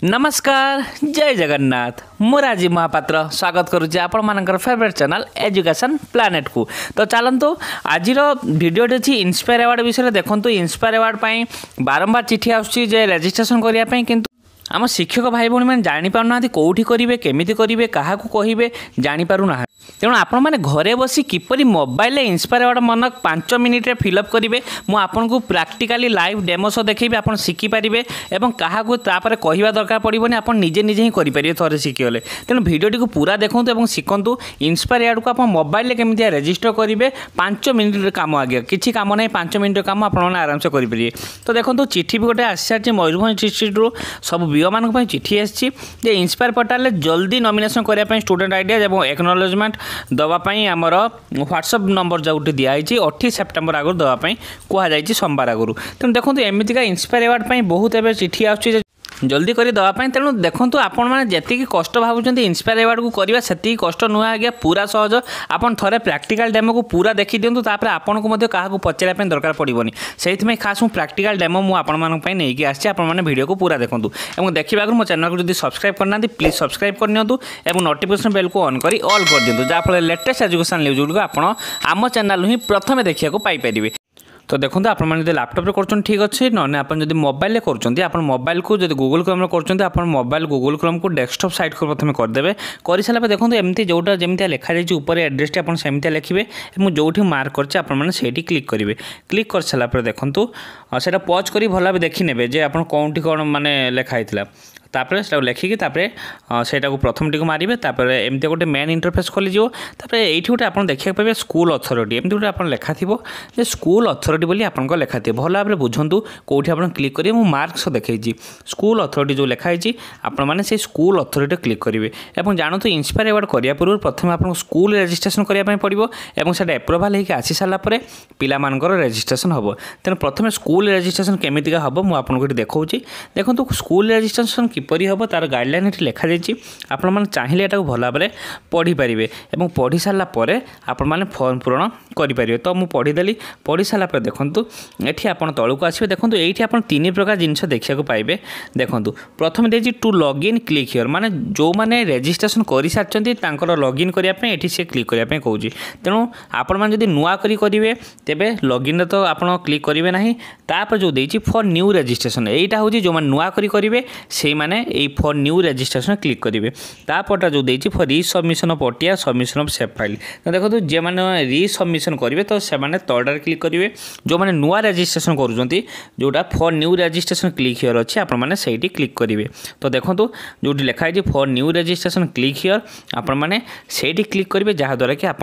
नमस्कार जय जगन्नाथ मु राजीव महापात्र स्वागत करुच्ची आपण मानकर फेवरेट चैनल एजुकेशन प्लानेट को। तो चलतु आज भिडियोटी अच्छी इंस्पायर अवार्ड विषय देखो। इंस्पायर अवार्ड पर बारंबार चिठी आसूँ रजिस्ट्रेशन करने किंतु आम शिक्षक भाई भौणी मैंने जापाना कौटी करेंगे केमी करेंगे क्या कहे जापना। तेणु आपण मैंने घरे बसी किपरि मोबाइल इंस्पायर अवार्ड मन 5 मिनिट फिलअप करेंगे मुझे प्रैक्टिकली लाइव डेमो सह देखी आप शिखिपारे और क्या कहवा दरकार पड़ोनी आप निजे निजे ही करेंगे थे शिखिगले। तेणु भिडियोटी को पूरा देखूँ और शिखु इंस्पायर अवार्ड को आप मोबाइल केमी रेजिस्टर करेंगे 5 मिनिट काम आगे किसी कम ना 5 मिनिट काम आप आराम से करेंगे। तो देखो चिठी भी गोटे आसी सारी मयूरभंज डिस्ट्रिक्ट सब बीओ मान चिठी आसी इंस्पायर पोर्टाल जल्दी नॉमिनेशन करने स्टूडेंट आइडिया और एक्नॉलेजमेंट दवापाई आमर व्हाट्सएप नंबर जो दिखाई 28 सेप्टेम्बर आगुरी दवापाई कहुई सोमवार आगुरी। तेणु देखो एमतीका इंस्पायर अवार्ड बहुत एवं चिठी आसूँ जल्दी कर दवापाई। तेणु देखो आपण मैंने जी कष्ट भावुं इंस्पायर अवार्ड को करवा से कष्ट नुह आज्ञा पूरा सहज। आपन थे प्रैक्टिकल डेमो को पूरा देखी दिंतु आपन को क्या पचारे दरकार पड़ोनी से खास मुझे प्रैक्टिकल डेमो मुझे नहीं आसी आपने वीडियो को पूरा देखूँ और देखा मो चैनल को जब सब्सक्राइब करना प्लीज सब्सक्राइब करनी और नोटिफिकेशन बेल को ऑन कर ऑल कर दिंतु जहाँफल लेटेस्ट एजुकेशन न्यूज गुड़ आप आम चैनल ही प्रथम देखा पाइपर। तो देखो आप लैपटॉप रे कर ठीक अच्छे ना आप मोबाइल कर मोबाइल को जब गूगल क्रोम कर मोबाइल गूगल क्रोम को डेस्कटॉप साइट को प्रथम करदे कर सारा देखो एमती जोटा जमी लिखा जाए ऊपर एड्रेस आप सेमती लिखे जो मार्क करसे क्लिक करेंगे। क्लिक कर सारापर देखो से पॉज कर भल देखी ने आप कौटी कौन माने लिखाई तापर से लिखिकी सेटा को प्रथम टी मारे एमती गोटे मेन इंटरफेस खोलीज ये गोटे आप देखा पाए स्कूल अथॉरिटी एमती गोटे आप लिखा थी स्कूल अथॉरिटी बोली आपन लिखा थी भल भाव बुझु कौटी आप क्लिक करेंगे मुझे मार्क्स देखी स्कूल अथॉरिटी जो लिखाई आपने से स्कूल अथॉरिटी क्लिक करेंगे और जानते इंस्पायर अवार्ड करने पूर्व प्रथम आप स्कूल रजिस्ट्रेशन करने पड़ो और से एप्रुवाल होकर आसी सारापर पिलामानकर रजिस्ट्रेशन हम। तेणु प्रथम स्कूल रजिस्ट्रेशन केमितिका हम मुझे देखा देखो स्कूल रजिस्ट्रेशन किपरि हम तार गाइडलाइन ये लिखा जाइए आपण चाहिए यहाँ भल भाव पढ़ी पारे और पढ़ी सारापर आपण फॉर्म पूरण करेंगे। तो मुझे पढ़ीदेली पढ़ी सारापर देखूँ ये आप तौक आसवे देखो ये आप 3 प्रकार जिनस देखा पाइबे। देखो प्रथम देखिए टू लॉगिन क्लिक हियर माने जो मैंने रजिस्ट्रेशन कर सारी लॉगिन करने से क्लिक करने कहूँ। तेणु आपण मैंने नुआ करेंगे तेरे लॉगिन तो आप क्लिक करेंगे ना तापर जो देती फॉर न्यू रजिस्ट्रेशन यहाँ हूँ जो मैंने नुआ करेंगे से मैंने फॉर न्यू रजिस्ट्रेशन क्लिक करेंगे। तापरटा जो देती फॉर रिसबमिशन ऑफ ओडिया सबमिशन ऑफ सेव फाइल। तो देखो जे मैंने रिसबमिशन करेंगे तो से तर्डर क्लिक करेंगे जो मैंने नुआ रजिस्ट्रेशन करुँच जोटा for new registration click here अच्छे आपने से क्लिक करेंगे। तो देखो जो लिखाई for new registration click here आपने से क्लिक करेंगे जहाँद्वारा कि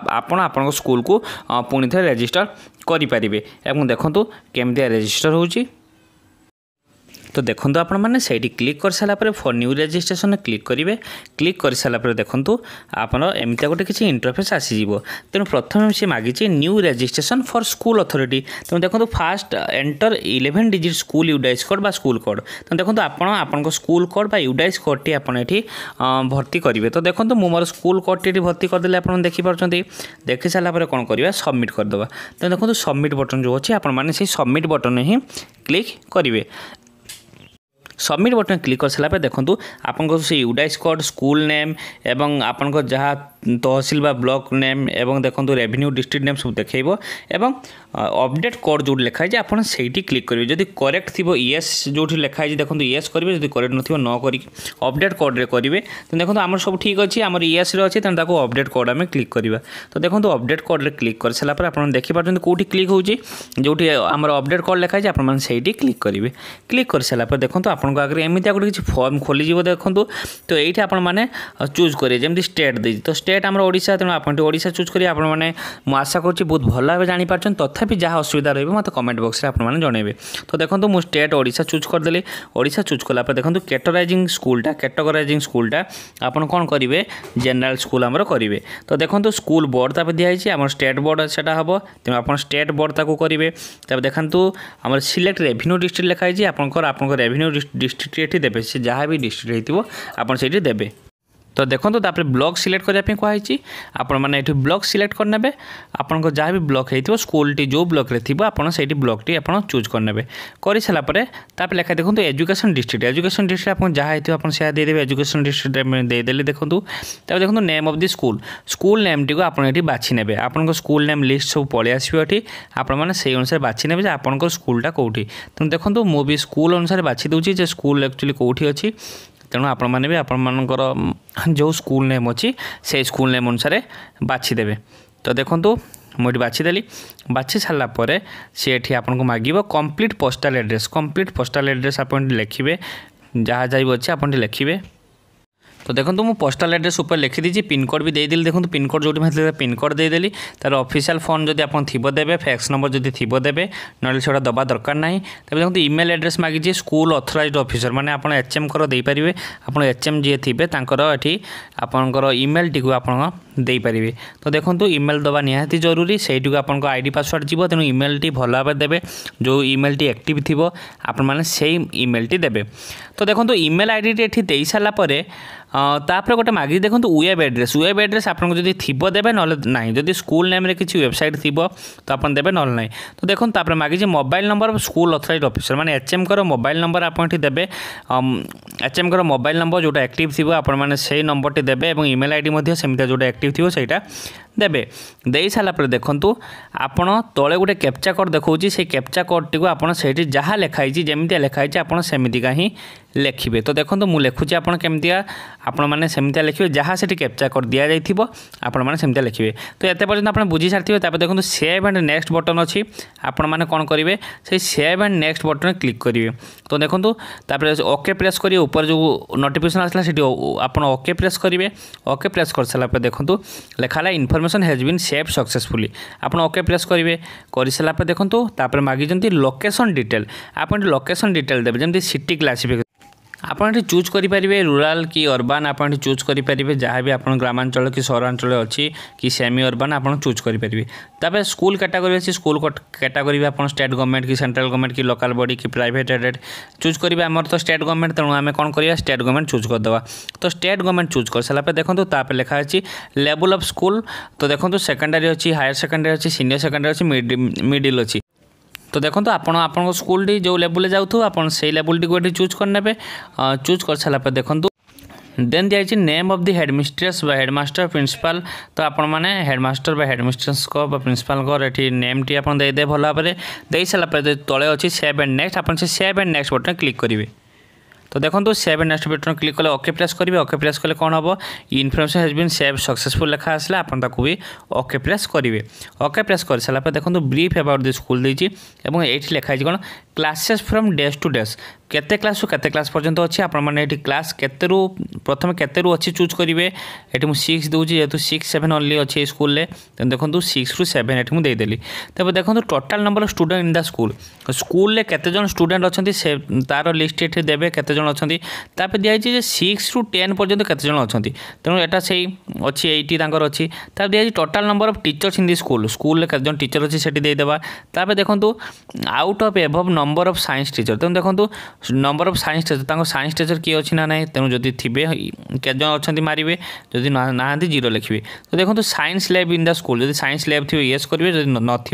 आपण स्कूल को पुणी थे रजिस्टर करेंगे। और देखो केमती रजिस्टर होची। तो देखो आपण मैंने से क्लिक कर सारापर फॉर न्यू रजिस्ट्रेशन क्लिक करेंगे। क्लिक कर सारापर देखो आपन एमती गोटे किसी इंटरफेस आसीज। तेणु प्रथम से मागिचे new registration for school authority. तेणु देखो first enter 11 digit school UDISE code बा स्कूल कोड। तो देखो आपण स्कूल कोड बा यूडाइस कोड टी आपन एठी भर्ती करेंगे। तो देखो मु मोर स्कूल कोड टी भर्ती करदे आप देखिपारे देखी सारापर कौन करवा सबमिट करदे। तो देखो सबमिट बटन जो अच्छे आपने सबमिट बटन ही क्लिक करेंगे। सबमिट बटन क्लिक कर सारापर देखो आपन से यूडाइस कोड स्कूल नेम एवं आपन जहाँ तहसिल बा ब्लॉक नेम एवं देखो रेवेन्यू डिस्ट्रिक्ट नेम सब देखो एवं अपडेट कोड जो लिखाई आप क्लिक करेंगे। जदि करेक्ट थी येस जो लिखाई देखो येस करेंगे जब करेक्ट न न कर अपडेट कोड रे करेंगे। तो देखो आम सब ठीक अच्छे आम येस अच्छे तेनाली अपडेट कोड आम क्लिक करवा। तो देखो अपडेट कोड रे क्लिक कर सारापर आप देखिपारे कौटी क्लिक होची जो आम अपडेट कोड लिखाई आपसे क्लिक करेंगे। क्लिक कर सारापर देखो आपको आगे एमती गोटे किसी फॉर्म खोलीज देखो। तो ये आपने चूज करेंगे जमी स्टेट दे तो स्टेट आम ओडिशा तेणु आप ओडिशा चूज करेंगे। आपने आशा करुँच बहुत भल भाव जापार तथापि जहाँ असुविधा रही मत कमेंट बॉक्स में आपने जनइबे। तो देखो मुझे स्टेट ओडिशा चूज करदेली। ओडिशा चूज कलापर देखो कैटेगराइजिंग स्कूलटा आपन कौन करेंगे जनरल स्कूल आमर करेंगे। तो देखो स्कूल बोर्ड तापर दिखाई आम स्टेट बोर्ड से हम तेणु आप स्टेट बोर्ड ताको करेंगे। तब देखो आम सिलेक्ट रेवेन्यू डिस्ट्रिक्ट लिखाई आपंकर रेवेन्यू डिस्ट्रिक्ट ये देवे से जहाँ भी डिस्ट्रिक्ट होती देवे। तो देखो तापर ब्लॉक सिलेक्ट करने कहुई आपण मैंने ये ब्लॉक सिलेक्ट करने आपन जहाँ भी ब्लॉक हो स्कूल टी जो ब्लॉक थी आपड़ से ब्लॉक टी आप चूज करने कर सारापर तापर लेखा देखो एजुकेशन डिस्ट्रिक्ट आप जहाँ हो से देदेवे एजुकेशन डिस्ट्रिक्ट देदेली देखो तब देखो name of the school name टी आप बाछि ने आपन स्कूल नेम लिस्ट सब पलि आसो आपण मैंने से अनुसार बाछि ने आपंकर स्कूलटा कौटी तेणु देखो मुझे स्कूल अनुसार बाछि दूसरी स्कूल एक्चुअली कौटी अच्छी तेणु आपण मैंने भी आपर जो स्कूल नेम अच्छी से स्कूल नेम अनुसार बाछिदेवे। तो देखो मुझे बाछिदेली बाछि सारापर सी आपको मांग कंप्लीट पोस्टल एड्रेस आप लिखे जहाँ जहाँ अच्छे आप लिखे। तो देखो मुझे पोस्टल एड्रेस ऊपर लिखी दीजिए पिनकोड भी देदेली देखो पिनकोड जो पिनकोड देदेली तार ऑफिशियल फोन जब आप थी देवे फैक्स नंबर जब थी देवे ना से दबा दरकार ना तब देखो ईमेल एड्रेस मांगी स्कूल ऑथराइज्ड ऑफिसर माने आप एचएम कर दे पारे आप एचएम जी थे ये आपंकर ईमेल टी आप दे पारे। तो देखो ईमेल दबा निहाती जरूरी से आप आईडी पासवर्ड जीव तेणु ईमेल टी भल भाव देवे जो ईमेल टी एक्टिव थी आपने से ईमेल टी देवे। तो देखो ईमेल आईडी टी दे सारापर तापर गोटे मागी देखो वेब एड्रेस आपको जब थी देवे ना ना जब स्कूल नेम रे किसी वेबसाइट थी तो आप देवे ना ना। तो देखो तापर मागी mobile number of school authorised officer माने एचएम कर मोबाइल नंबर आप देवे एचएम कर मोबाइल नंबर जोटा एक्टिव थी आपने से नंबर टी देवे और ईमेल आईडी सेमती जोटा एक्टिव थी सहीटा देवे। दे सारापर देखो आपण तले गोटे कैप्चा कोड देखा से कैप्चा कोड टी आप जहाँ लिखाई जमी लिखाई आप सेमतिका ही लिखे। तो देखो मुझे लिखुची आप केमतिया आपण मैंने सेमतिया लिखे जहाँ से कैप्चा कोड दि जाइए आपण मैंने सेमतिया लिखे। तो ये पर्यटन आप बुझी सारी तापर देखो सेव एंड नेक्स्ट बटन अच्छी आपण मैंने कौन करेंगे से save and next button click करेंगे। तो देखो तापर ओके प्रेस करेंगे ऊपर जो नोटिफिकेशन आसला से आप ओके प्रेस करेंगे ओके प्रेस कर सारापर देखो लिखाला information has been save successfully आप ओके प्रेस करेंगे कर सारापर देखो तापर मागिजंती लोकेशन डिटेल आप लोकेशन डिटेल देवे जमी सिटी क्लासिफिकेशन आपन चूज करेंगे रूराल कि अर्बान आप चूज करेंगे जहाँ भी आप ग्रामांचल कि सहरांचल अच्छी कि सेमी अर्बान आप चूज करेंगे। तब स्कूल कैटेगरी अच्छी स्कूल कैटेगरी आप स्टेट गवर्नमेंट कि सेंट्रल गवर्नमेंट कि लोकल बॉडी कि प्राइवेट एडेड चूज करेंगे आमर तो स्टेट गवर्नमेंट तेणु आम कौन करवा स्टेट गवर्नमेंट चूज करदे। तो स्टेट गवर्नमेंट चूज कर सारापर देखो तापर लिखा अच्छी लेवल ऑफ स्कूल। तो देखो सेकेंडरी अच्छी हायर सेकेंडरी अच्छी सीनियर सेकेंडरी अच्छी मिडिल अच्छी। तो देखो आप स्कूल टी जो लेवल जाऊँ आप लेवल टी को चूज करने चूज कर सारापर देखो देन दिखाई name of the headmistress headmaster principal. तो आपण मैंने हेडमास्टर हेडमिस्ट्रेस को प्रिंसिपल को ये नेम टी आप देदे भल भाव दे सारापर तले अच्छी सेव एंड नेक्स्ट आप save and next button click करेंगे। तो देखो save and next button click कले ओके प्रेस करेंगे ओके प्रेस कले कौन हम information has been save successful लिखा आसला आप भी ओके प्रेस करेंगे। ओके प्रेस कर सारापर देखो ब्रीफ अबाउट द स्कूल देती ये लिखाई कौन classes from days to days केते क्लास रु केते क्लास पर्यंत अच्छी आप क्लास केते रु प्रथम केते रु अच्छी चूज करेंगे ये मुझे 6 दूसरी जेहतु 6 7 ओनली अच्छी स्कूल तेनाली देखो 6 रू 7 ये मुझे देदेली। तब देखो total number of student in the school केते जन स्टूडेंट अच्छा तार लिस्ट ये देवे केते जन अच्छा तापर दिखाई 6 रू 10 पर्यंत केते जन अच्छा तेणु यहाँ से अच्छी 80 अच्छी तब दिखाई total number of teachers in the school केते जन टीचर अच्छी से देदेवा। तापर देखो out of above number of science teacher तेणु देखो number of science teacher science teacher किए अच्छी ना ना तेणु जदि थे के जन अच्छा मारे जदि ना 0 लिखे। तो देखो science lab in the school जब साइंस लैब थी येस करेंगे जब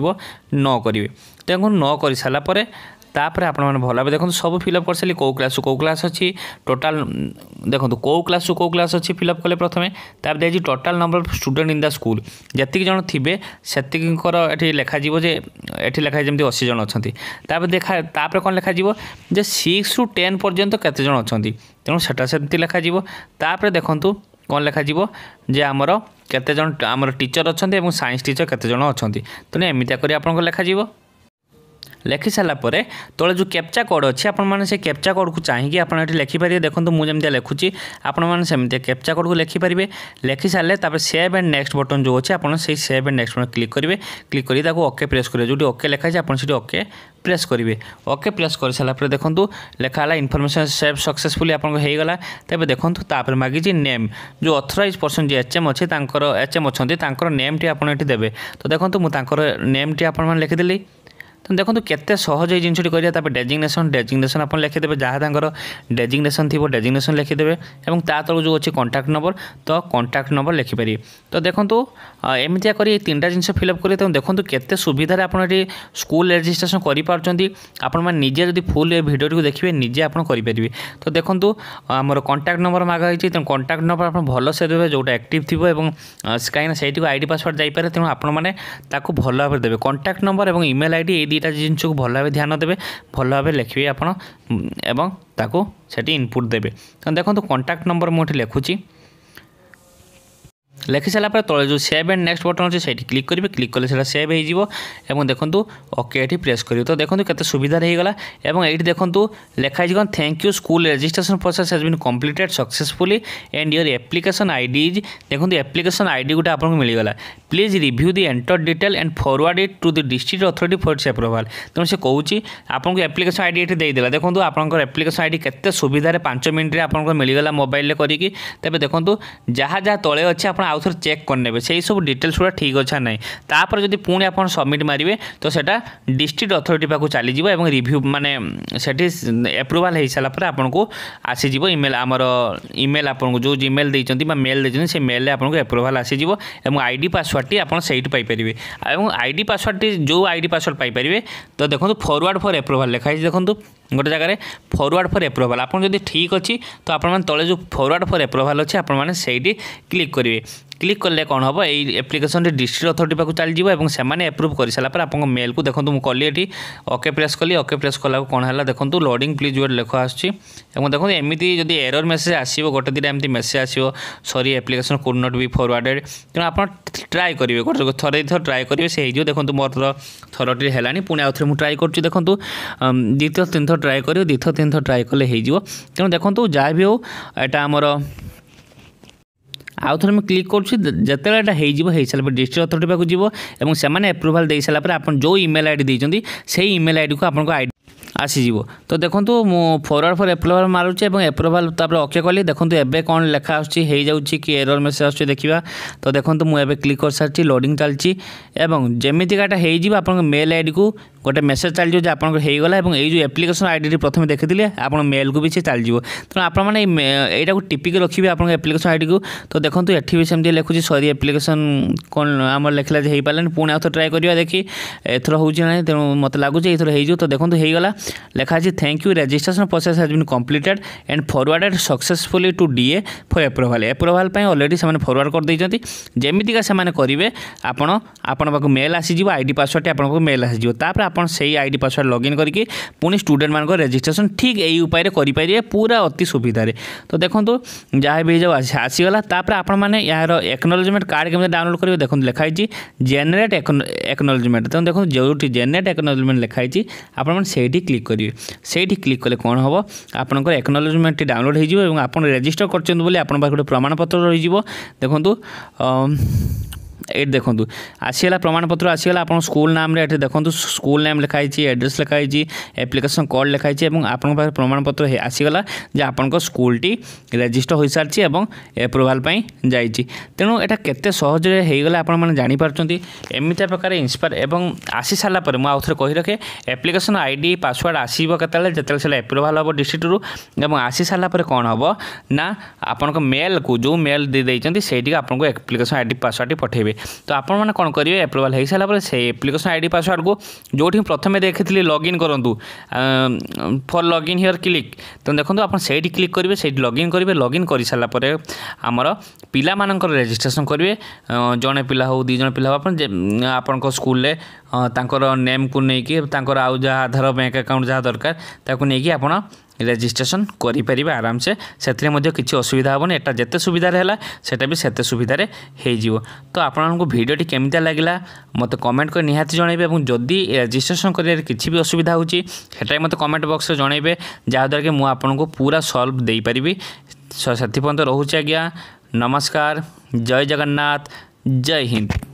न करेंगे देखो न कर सारापर तापर आप भल भाव देखो सब फिलअप कर सारी कौ क्लास अच्छी टोटाल देखो कौ क्लास अच्छी फिलअप कले प्रथम तापर देखिए total number of student in the school जी जन थे से लिखा जे ये लिखाई जमी 80 जन अच्छा तापर देखा तापर कौन लिखा जे 6 रू 10 पर्यंत केते जन अच्छा तेणु से लिखा तापर देखूँ कौन लिखा जे आमर केते जन आमर टीचर अच्छा साइंस टीचर केते जन अच्छा तेणु एमती कर आपको लिखा लिखि सारापर तले जो कैप्चा कोड अच्छी आपने से कैप्चा कोड को चाहिए आप लिखिपारे देखो मुझे जमी लिखुची आपमती कैप्चा कोड को लिखिपारे लिखि सारे तापर सेव एंड नेक्स्ट बटन जो अच्छे आप save and next button click करेंगे क्लिक कर ओके प्रेस करेंगे जो ओके लिखाई आप ओके प्रेस करेंगे। ओके प्रेस कर सारापर देखो लिखाला इनफॉरमेशन सेव सक्सेसफुली आपको होगा। तब देखो तापर मागिजी नेम जो ऑथराइज पर्सन जी एचएम अच्छे एचएम अच्छा नेम टी आप देवे। तो देखो मुझे नेम टी आप लिखिदेली। तो देखो केते सहज ये जिनटी करा डेजिग्नेसन आप लिखिदेवे जहाँ तक डेजिग्नेसन थी डेजिग्नेसन लिखिदेवे और ता तक जो अच्छे कंटाक्ट नंबर तो कंटाक्ट नंबर लिखिपारे। तो देखो एमती कर तीन टा जिन फिलअप करेंगे तो देखो केते सुविधा आप स्कूल रजिस्ट्रेशन करेंगे जब फुल ए भिडियो को देखिए निजे आप करेंगे। तो देखो आमर कंटाक्ट नंबर मागाई तेणु कंटाक्ट नंबर आप भल से देवे जोटा एक्टिव थी कहीं सही आईडी पासवर्ड जापे तेणु आपने भल भाव देवे कंटाक्ट नंबर और इमेल आईडी ये दुईटा जिन को भल भाव ध्यान देवे भल भाव लिखे आपको सेठी इनपुट देवे। तो देखो कंटाक्ट नंबर मुझे लिखुची लिखि सारापर तले जो सेव एंड नेक्स्ट बटन अच्छे से क्लिक करेंगे क्लिक कले सेटा सेव हो देखो ओके ये प्रेस करेंगे। तो देखो केते सुविधा होगला और ये देखो लिखाई कौन thank you school registration process has been completed successfully and your application ID is देखो एप्लिकेशन आईडी गोटे आपको मिलगला please review the enter detail and forward it to the district authority for its approval. तेणु से Cauchy आपको application ID ये देदेला देखो आपंकर एप्लिकेशन आईडी केते सुविधा 5 मिनट आपको मिलगला मोबाइल करी तेज देखो जहाँ जहाँ तले अच्छे आप आउ थे चेक करने से सब डिटेल्स गुड़ा ठीक अच्छा ना तापर जब पुणी आप सबमिट मारे तो सेटा डिस्ट्रिक्ट अथॉरिटी पाक चलीज और रिव्यू माने सेठी एप्रूवल हो सारापर आपको आसीज इमेल आमर इमेल आपको जो इमेल देते मेल देते से मेल आपको एप्रूवल आसीज और आईडी पासवर्ड टी आप पाइपर और आईडी पासवर्ड टी जो आईडी पासवर्ड पाइपर। तो देखो फॉरवर्ड फॉर एप्रूवल लिखाई देखो गोटे जगह फॉरवर्ड फॉर एप्रूवल आप ठीक अच्छी तो आप तले जो फॉरवर्ड फॉर एप्रूवल अच्छे आपड़ी क्लिक करेंगे क्लिक कले कौन हम ये एप्लिकेशन डिस्ट्रिक्ट अथॉरिटी पाक चलीज और से एप्रूव कर सारापर आप मेल को देखो मुझे कली ये ओके प्रेस कली ओके प्रेस कला कौन है देखो लोडिंग प्लीज जो लेख आसी देखो एमती जब एरर मेसेज आसो गोटे दुटा एमती मेसेज आसो sorry application could not be forwarded तेणु आप ट्राए करेंगे गोटे थोड़े थर ट्राए करेंगे से हो देखो मोर थरटी है पुणी आउ थे मुझे ट्राए कर देखो द्वितीय तीन थर ट्राए कर द्वितीय तीन थर ट्राए कले हो तेणु देखो जहाँ भी हो यहाँ आमर आउ थे मैं क्लिक करते हो सारा डिस्ट्रिक्ट अथॉरिटी पाक जीव और से एप्रूवल दे सारापर आप जो इमेल आईडी देते से इमेल आईडी को आपको आईडी आसीज। तो देखो मु फॉरवर्ड फॉर एप्रूवल मारुचे एप्रूवल ओके कली देखो एबे कौन लेखा आसुच्छी कि एरर मेसेज आसुच्छी देखा। तो देखो मुझे क्लिक कर सारी लोडिंग चलती जमीकाटा आप मेल आईडी को गोटे मेसेज चल जाए आपगला और ये एप्लिकेशन आईडी प्रथम देखी आप मेल को भी सी चल जाए तेणु आपने यहाँ को टिपिक रखिए आप एप्लिकेशन आईडी को। तो देखो ये भी सेमती लिखुची सॉरी एप्लिकेशन कौन आम लिखला हो पारे पुणी आउ ट्राए करवा देखी एथर हो तेणु मत लगुच ये तो देखो होगला लिखाई thank you registration process has been completed and forwarded successfully to DA for approval approval already से फॉरवर्ड कर देते जमीका से करेंगे आपण मेल आसीज आईडी पासवर्ड आपको मेल आसीज तापर आप से आईडी पासवर्ड लॉगिन करके पुणी स्टूडेंट मान रजिस्ट्रेशन ठीक यही उपाय करेंगे पूरा अति सुविधार। तो देखो जहाँ भी जो आसीगला तापर आपने यार एक्नोलेजमेंट कार्ड केमी डाउनलोड करेंगे देखो लिखाई जेनेरेट एक्नोलेजमेंट तो देखो जो जेनेरेट एक्नोलेजमेंट लिखाई आपड़ी क्लिक करेंगे से क्लिक कले कौन हम आपंकर एक्नोलेजमेंट डाउनलोड हो आप रजिस्टर कर प्रमाणपत्र रही देखो ये देखो आसीगला प्रमाणपत्र आसीगला आप स्कूल नाम रे देखो स्कूल नेम लिखाई एड्रेस लिखाई एप्लिकेशन कोड लिखाई आप प्रमाणपत्र आसीगला जे आपन स्कूलटी रजिस्टर हो सारी और एप्रूवल जाइए। तेणु यहाँ केते सहज होगला आपने जानीपार्टी एमती प्रकार इंस्पायर एवं आसी सारापर मुझे आउ थे कही रखे एप्लिकेशन आईडी पासवर्ड आसो के एप्रूवल हम डिस्ट्रिक्ट रू आसी सारापर कौन हम ना आपण मेल को जो मेल देते से आपको एप्लिकेशन आईडी पासवर्ड पठेबे। तो आप कौन करेंगे एप्रूवल हो सारापर से एप्लिकेशन आईडी पासवर्ड को जो प्रथम देखी लॉगिन करूँ फॉर लॉगिन हियर क्लिक तो देखो आप क्लिक करेंगे से लॉगिन करेंगे लॉगिन कर सारापर आमर पिला मानकर रजिस्ट्रेशन करेंगे जड़े पिला हो दी जन पिला हो आपण स्कूल नेम को लेकिन आउ जहाँ आधार बैंक अकाउंट जहाँ दरकार ताकू नहीं आप रेजिस्ट्रेशन करें आराम से किसी असुविधा हेनी एटा जिते सुविधा है सेटा भी सेते सुविधार हो। तो आपको भिडियोटी केमिता लगिला मत कमेंट कर निहाती जनइबे और जदि रेजिस्ट्रेशन करियर किसी भी असुविधा होची सेटा मत कमेंट बॉक्स रे जनइबे जहाँद्वारा कि मुझे आपको पूरा सॉल्व दे पारिबी। से पर्यंत रोचे आज्ञा नमस्कार जय जगन्नाथ जय हिंद।